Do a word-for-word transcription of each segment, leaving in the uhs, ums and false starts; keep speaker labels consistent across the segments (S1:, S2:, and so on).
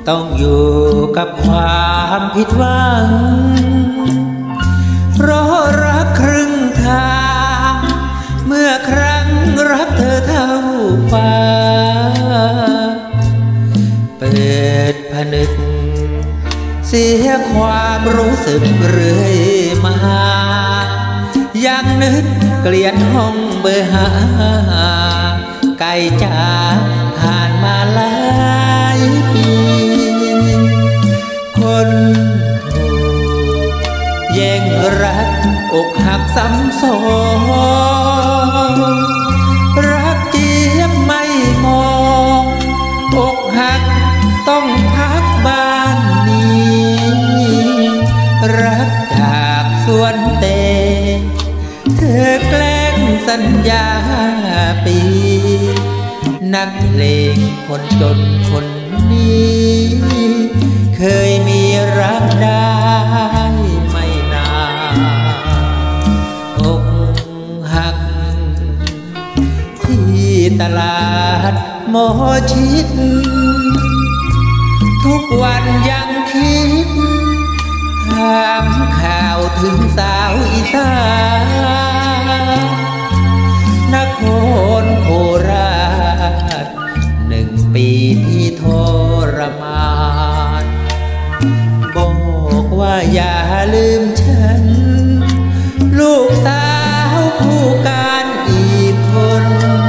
S1: ต้องอยู่กับความผิดหวังเพราะรักครึ่งทางเมื่อครั้งรักเธอเท่าฟ้าเปิดผนึกเสียความรู้สึกเรื่อยมายังนึกเกลียดห้องเบอร์ห้าไกลจากผ่านมาหลายปีคนถูกแย่งรักอกหักซ้ำซ้อนรักเจี๊ยบไม่มองอกหักต้องพักบ้านนี้รักจากสวนเตเธอแกล้งสัญญาปีนักเลงคนจนคนนี้เคยมีรักได้ไม่นานอกหักที่ตลาดหมอชิดทุกวันยังคิดถามข่าวถึงสาวอีสานนครโคราชหนึ่งปีที่ทรมานบอกว่าอย่าลืมฉันลูกสาวผู้การอีกคน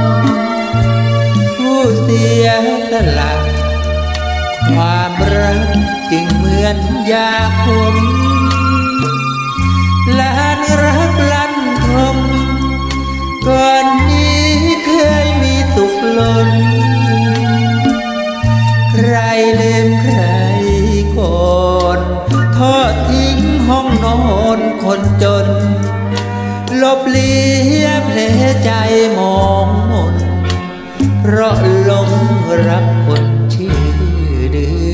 S1: ผู้เสียสละความรักจึงเหมือนยาคมล้านรักลั่นทมก่อนนี้เคยมีสุขล้นใครลืมใครก่อนทอดทิ้งห้องนอนคนจนลบเลียแผลใจมองมนเพราะหลงรักคนชื่อดื้อ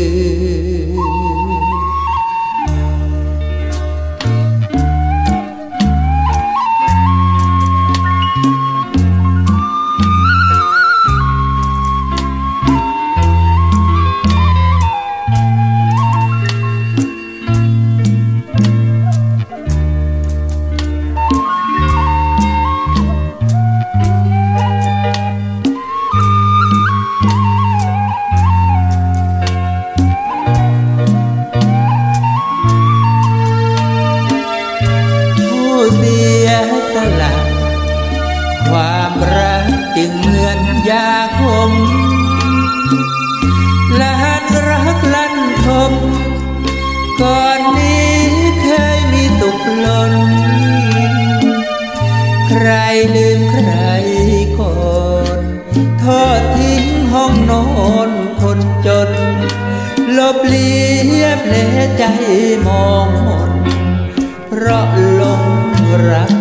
S1: ความรักจึงเหมือนยาคมล้านรักลั่นทมก่อนนี้เคยมีสุขล้นใครลืมใครก่อนทอดทิ้งห้องนอนคนจนลบเลียแผลใจมองมนเพราะหลงรัก